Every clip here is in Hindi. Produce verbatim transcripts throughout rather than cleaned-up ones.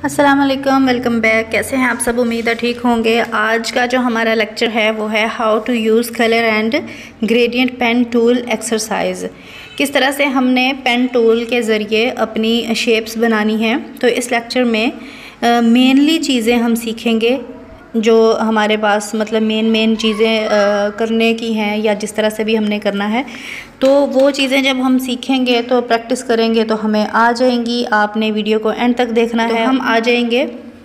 अस्सलाम वालेकुम, वेलकम बैक। कैसे हैं आप सब? उम्मीद है ठीक होंगे। आज का जो हमारा लेक्चर है वो है how to use colour and gradient pen tool exercise. किस तरह से हमने पेन टूल के ज़रिए अपनी शेप्स बनानी है। तो इस लेक्चर में मेनली चीज़ें हम सीखेंगे जो हमारे पास मतलब मेन मेन चीज़ें करने की हैं या जिस तरह से भी हमने करना है, तो वो चीज़ें जब हम सीखेंगे तो प्रैक्टिस करेंगे तो हमें आ जाएंगी। आपने वीडियो को एंड तक देखना तो है। हम आ जाएंगे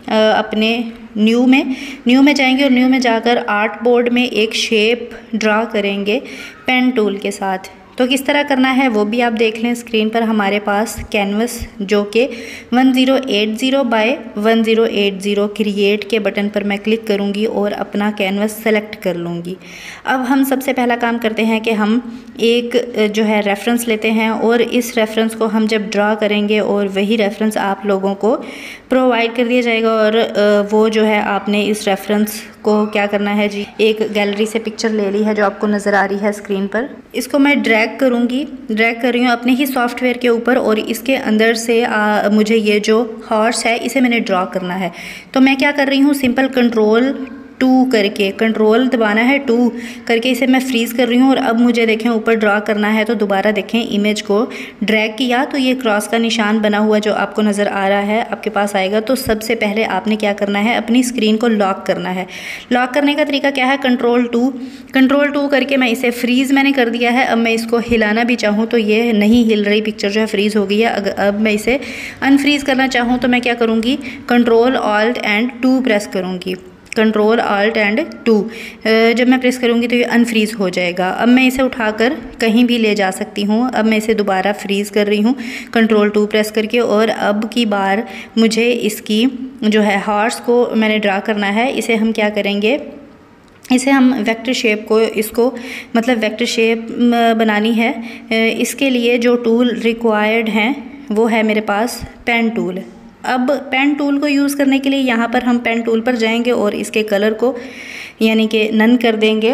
अपने न्यू में न्यू में जाएंगे और न्यू में जाकर आर्ट बोर्ड में एक शेप ड्रा करेंगे पेन टूल के साथ। तो किस तरह करना है वो भी आप देख लें। स्क्रीन पर हमारे पास कैनवस जो कि one zero eight zero by one zero eight zero create के बटन पर मैं क्लिक करूंगी और अपना कैनवस सेलेक्ट कर लूँगी। अब हम सबसे पहला काम करते हैं कि हम एक जो है रेफरेंस लेते हैं और इस रेफरेंस को हम जब ड्रा करेंगे और वही रेफरेंस आप लोगों को प्रोवाइड कर दिया जाएगा और वो जो है आपने इस रेफरेंस को क्या करना है जी, एक गैलरी से पिक्चर ले ली है जो आपको नज़र आ रही है स्क्रीन पर। इसको मैं ड्रैग करूँगी, ड्रैग कर रही हूँ अपने ही सॉफ्टवेयर के ऊपर और इसके अंदर से आ, मुझे ये जो हॉर्स है इसे मैंने ड्रा करना है। तो मैं क्या कर रही हूँ, सिंपल कंट्रोल टू करके कंट्रोल दबाना है, टू करके इसे मैं फ्रीज़ कर रही हूँ। और अब मुझे देखें ऊपर ड्रा करना है तो दोबारा देखें इमेज को ड्रैग किया तो ये क्रॉस का निशान बना हुआ जो आपको नज़र आ रहा है आपके पास आएगा। तो सबसे पहले आपने क्या करना है, अपनी स्क्रीन को लॉक करना है। लॉक करने का तरीका क्या है, कंट्रोल टू कंट्रोल टू करके मैं इसे फ्रीज़ मैंने कर दिया है। अब मैं इसको हिलाना भी चाहूँ तो ये नहीं हिल रही, पिक्चर जो है फ्रीज़ हो गई है। अगर अब मैं इसे अनफ्रीज़ करना चाहूँ तो मैं क्या करूँगी, control alt and two press करूँगी। कंट्रोल आल्ट एंड टू जब मैं प्रेस करूँगी तो ये अनफ्रीज़ हो जाएगा। अब मैं इसे उठाकर कहीं भी ले जा सकती हूँ। अब मैं इसे दोबारा फ्रीज़ कर रही हूँ कंट्रोल टू प्रेस करके और अब की बार मुझे इसकी जो है हॉर्स को मैंने ड्रा करना है। इसे हम क्या करेंगे, इसे हम वेक्टर शेप को इसको मतलब वेक्टर शेप बनानी है। इसके लिए जो टूल रिक्वायर्ड हैं वो है मेरे पास पेन टूल। अब पेन टूल को यूज़ करने के लिए यहाँ पर हम पेन टूल पर जाएंगे और इसके कलर को यानी कि नन कर देंगे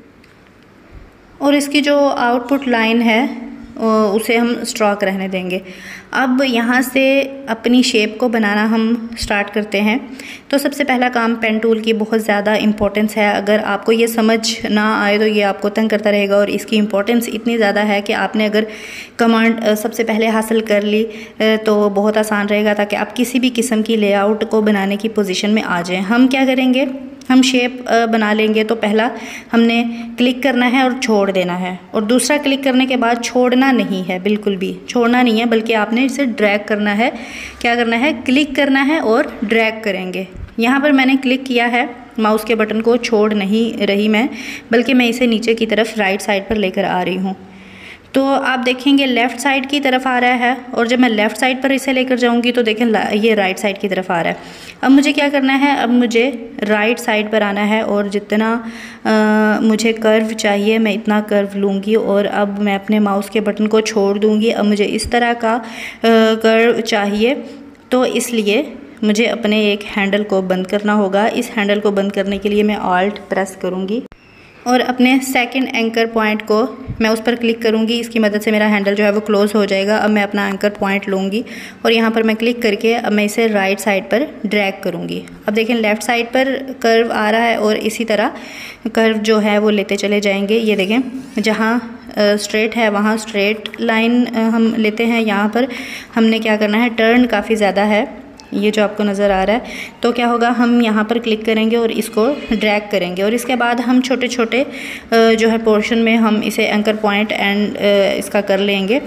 और इसकी जो आउटपुट लाइन है उसे हम स्ट्रोक रहने देंगे। अब यहाँ से अपनी शेप को बनाना हम स्टार्ट करते हैं। तो सबसे पहला काम, पेन टूल की बहुत ज़्यादा इम्पोर्टेंस है। अगर आपको ये समझ ना आए तो ये आपको तंग करता रहेगा और इसकी इम्पोर्टेंस इतनी ज़्यादा है कि आपने अगर कमांड सबसे पहले हासिल कर ली तो बहुत आसान रहेगा ताकि आप किसी भी किस्म की लेआउट को बनाने की पोजीशन में आ जाएं। हम क्या करेंगे, हम शेप बना लेंगे तो पहला हमने क्लिक करना है और छोड़ देना है और दूसरा क्लिक करने के बाद छोड़ना नहीं है, बिल्कुल भी छोड़ना नहीं है, बल्कि आपने इसे ड्रैग करना है। क्या करना है, क्लिक करना है और ड्रैग करेंगे। यहाँ पर मैंने क्लिक किया है, माउस के बटन को छोड़ नहीं रही मैं, बल्कि मैं इसे नीचे की तरफ राइट साइड पर लेकर आ रही हूँ। तो आप देखेंगे लेफ़्ट साइड की तरफ आ रहा है और जब मैं लेफ़्ट साइड पर इसे लेकर जाऊंगी तो देखें ये राइट साइड की तरफ आ रहा है। अब मुझे क्या करना है, अब मुझे राइट साइड पर आना है और जितना आ, मुझे कर्व चाहिए मैं इतना कर्व लूँगी और अब मैं अपने माउस के बटन को छोड़ दूँगी। अब मुझे इस तरह का आ, कर्व चाहिए तो इसलिए मुझे अपने एक हैंडल को बंद करना होगा। इस हैंडल को बंद करने के लिए मैं ऑल्ट प्रेस करूँगी और अपने सेकंड एंकर पॉइंट को मैं उस पर क्लिक करूंगी। इसकी मदद से मेरा हैंडल जो है वो क्लोज़ हो जाएगा। अब मैं अपना एंकर पॉइंट लूँगी और यहाँ पर मैं क्लिक करके अब मैं इसे राइट साइड पर ड्रैग करूँगी। अब देखें लेफ़्ट साइड पर कर्व आ रहा है और इसी तरह कर्व जो है वो लेते चले जाएंगे। ये देखें जहाँ स्ट्रेट है वहाँ स्ट्रेट लाइन हम लेते हैं। यहाँ पर हमने क्या करना है, टर्न काफ़ी ज़्यादा है ये जो आपको नज़र आ रहा है। तो क्या होगा, हम यहाँ पर क्लिक करेंगे और इसको ड्रैग करेंगे और इसके बाद हम छोटे छोटे जो है पोर्शन में हम इसे एंकर पॉइंट एंड इसका कर लेंगे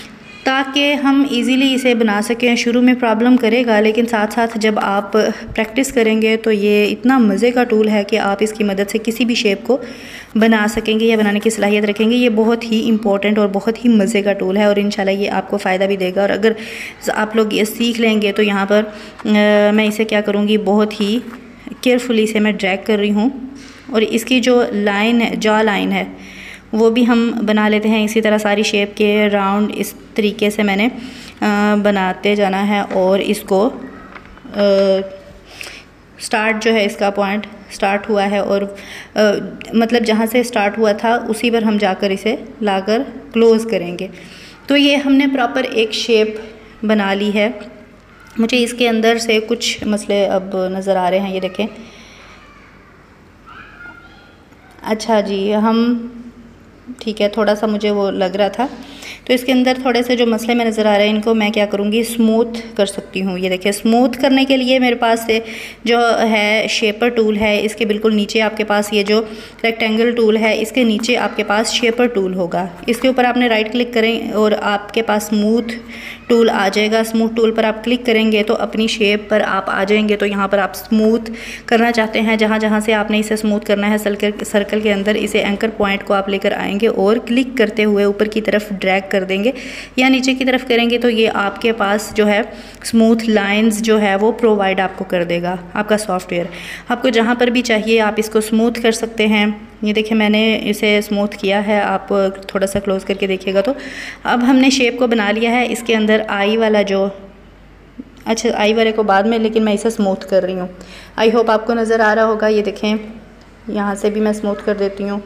ताकि हम इजीली इसे बना सकें। शुरू में प्रॉब्लम करेगा लेकिन साथ साथ जब आप प्रैक्टिस करेंगे तो ये इतना मज़े का टूल है कि आप इसकी मदद से किसी भी शेप को बना सकेंगे या बनाने की सलाहियत रखेंगे। ये बहुत ही इंपॉर्टेंट और बहुत ही मज़े का टूल है और इंशाल्लाह ये आपको फ़ायदा भी देगा। और अगर आप लोग ये सीख लेंगे तो यहाँ पर आ, मैं इसे क्या करूँगी, बहुत ही केयरफुली इसे मैं ड्रैग कर रही हूँ और इसकी जो लाइन है, जॉ लाइन है, वो भी हम बना लेते हैं। इसी तरह सारी शेप के राउंड इस तरीके से मैंने आ, बनाते जाना है और इसको आ, स्टार्ट जो है इसका पॉइंट स्टार्ट हुआ है और आ, मतलब जहाँ से स्टार्ट हुआ था उसी पर हम जाकर इसे लाकर क्लोज़ करेंगे। तो ये हमने प्रॉपर एक शेप बना ली है। मुझे इसके अंदर से कुछ मसले अब नज़र आ रहे हैं, ये देखें। अच्छा जी, हम ठीक है, थोड़ा सा मुझे वो लग रहा था। तो इसके अंदर थोड़े से जो मसले में नज़र आ रहे हैं, इनको मैं क्या करूँगी, स्मूथ कर सकती हूँ। ये देखिए, स्मूथ करने के लिए मेरे पास से जो है शेपर टूल है, इसके बिल्कुल नीचे आपके पास ये जो रेक्टेंगल टूल है, इसके नीचे आपके पास शेपर टूल होगा। इसके ऊपर आपने राइट क्लिक करें और आपके पास स्मूथ टूल आ जाएगा। स्मूथ टूल पर आप क्लिक करेंगे तो अपनी शेप पर आप आ जाएंगे। तो यहाँ पर आप स्मूथ करना चाहते हैं, जहाँ जहाँ से आपने इसे स्मूथ करना है, सर्कल सर्कल के अंदर इसे एंकर पॉइंट को आप लेकर आएंगे और क्लिक करते हुए ऊपर की तरफ ड्रैग कर देंगे या नीचे की तरफ करेंगे तो ये आपके पास जो है स्मूथ लाइंस जो है वो प्रोवाइड आपको कर देगा आपका सॉफ्टवेयर। आपको जहाँ पर भी चाहिए आप इसको स्मूथ कर सकते हैं। ये देखिए, मैंने इसे स्मूथ किया है, आप थोड़ा सा क्लोज करके देखिएगा। तो अब हमने शेप को बना लिया है। इसके अंदर आई वाला जो, अच्छा आई वाले को बाद में, लेकिन मैं इसे स्मूथ कर रही हूँ। आई होप आपको नज़र आ रहा होगा। ये देखें, यहाँ से भी मैं स्मूथ कर देती हूँ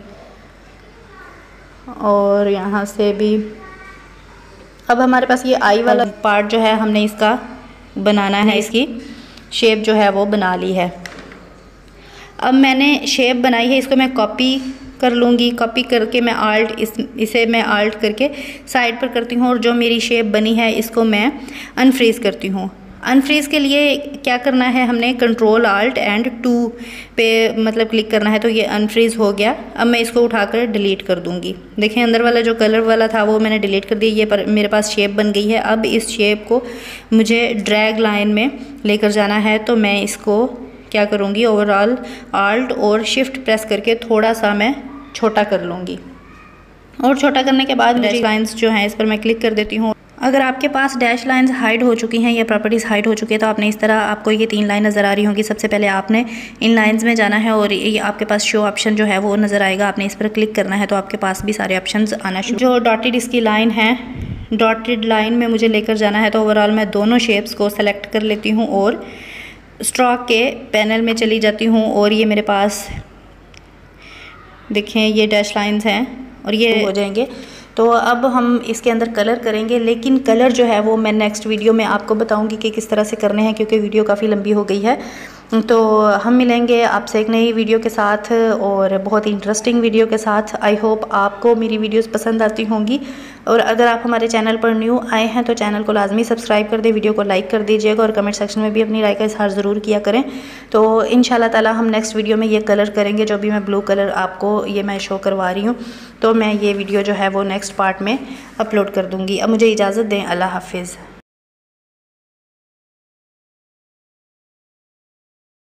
और यहाँ से भी। अब हमारे पास ये आई वाला पार्ट जो है, हमने इसका बनाना है, इसकी शेप जो है वो बना ली है। अब मैंने शेप बनाई है, इसको मैं कॉपी कर लूँगी। कॉपी करके मैं आल्ट इस इसे मैं आल्ट करके साइड पर करती हूँ और जो मेरी शेप बनी है इसको मैं अनफ्रीज़ करती हूँ। अनफ्रीज़ के लिए क्या करना है, हमने कंट्रोल आल्ट एंड टू पे मतलब क्लिक करना है, तो ये अनफ्रीज़ हो गया। अब मैं इसको उठाकर डिलीट कर दूँगी। देखें, अंदर वाला जो कलर वाला था वो मैंने डिलीट कर दिया। ये पर मेरे पास शेप बन गई है। अब इस शेप को मुझे ड्रैग लाइन में लेकर जाना है, तो मैं इसको क्या करूँगी, ओवरऑल आल्ट और शिफ्ट प्रेस करके थोड़ा सा मैं छोटा कर लूँगी और छोटा करने के बाद डैश लाइंस जो हैं इस पर मैं क्लिक कर देती हूँ। अगर आपके पास डैश लाइंस हाइड हो चुकी हैं या प्रॉपर्टीज़ हाइड हो चुकी है तो आपने इस तरह, आपको ये तीन लाइन नज़र आ रही होंगी। सबसे पहले आपने इन लाइंस में जाना है और ये आपके पास शो ऑप्शन जो है वो नज़र आएगा। आपने इस पर क्लिक करना है तो आपके पास भी सारे ऑप्शन आना शुरू। जो डॉटेड इसकी लाइन है, डॉटेड लाइन में मुझे लेकर जाना है, तो ओवरऑल मैं दोनों शेप्स को सेलेक्ट कर लेती हूँ और स्ट्रोक के पैनल में चली जाती हूँ और ये मेरे पास देखें ये डैश लाइंस हैं और ये हो जाएंगे। तो अब हम इसके अंदर कलर करेंगे, लेकिन कलर जो है वो मैं नेक्स्ट वीडियो में आपको बताऊंगी कि किस तरह से करने हैं, क्योंकि वीडियो काफ़ी लंबी हो गई है। तो हम मिलेंगे आपसे एक नई वीडियो के साथ और बहुत ही इंटरेस्टिंग वीडियो के साथ। आई होप आपको मेरी वीडियोस पसंद आती होंगी और अगर आप हमारे चैनल पर न्यू आए हैं तो चैनल को लाजमी सब्सक्राइब कर दें, वीडियो को लाइक कर दीजिएगा और कमेंट सेक्शन में भी अपनी राय का इजहार ज़रूर किया करें। तो इंशाल्लाह ताला हम नेक्स्ट वीडियो में ये कलर करेंगे, जो भी मैं ब्लू कलर आपको ये मैं शो करवा रही हूँ। तो मैं ये वीडियो जो है वो नेक्स्ट पार्ट में अपलोड कर दूँगी। अब मुझे इजाज़त दें, अल्लाह हाफिज़।